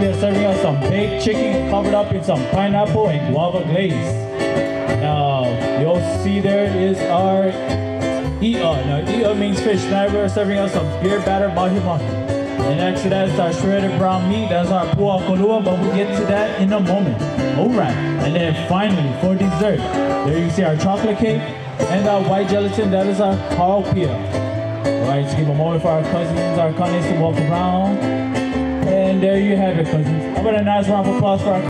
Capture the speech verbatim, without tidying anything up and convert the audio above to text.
we are serving us some baked chicken covered up in some pineapple and guava glaze. Now, you'll see there is our Iya. Now, Iya means fish. Now we are serving us some beer batter mahi mahi. And next to that is our shredded brown meat. That's our pua kolua, but we'll get to that in a moment. Alright. And then finally, for dessert, there you see our chocolate cake and our white gelatin. That is our haupia. Alright, let's give a moment for our cousins, our cousins to walk around. And there you have it, cousins. How about a nice round of applause for our